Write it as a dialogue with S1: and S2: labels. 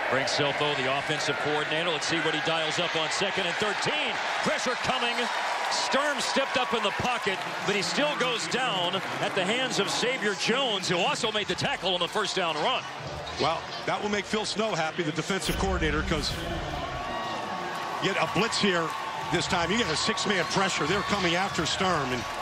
S1: Brings Siltho, the offensive coordinator. Let's see what he dials up on 2nd and 13. Pressure coming. Sturm stepped up in the pocket, but he still goes down at the hands of Xavier Jones, who also made the tackle on the first down run.
S2: Well, that will make Phil Snow happy, the defensive coordinator, because you get a blitz here this time. You get a 6-man pressure. They're coming after Sturm, and